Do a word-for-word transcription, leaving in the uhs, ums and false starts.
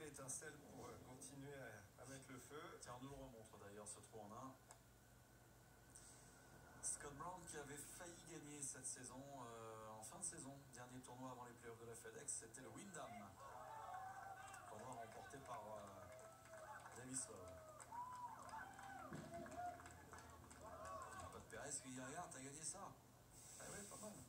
l'étincelle pour euh, continuer à, à mettre le feu. Tiens, on nous le remontre d'ailleurs, ce trou en un. Scott Brown qui avait failli gagner cette saison, euh, en fin de saison, dernier tournoi avant les playoffs de la FedEx, c'était le Wyndham. Tournoi remporté par euh, Davis Love. Pas de Pérez qui dit regarde, t'as gagné ça. Ah ouais, pas mal.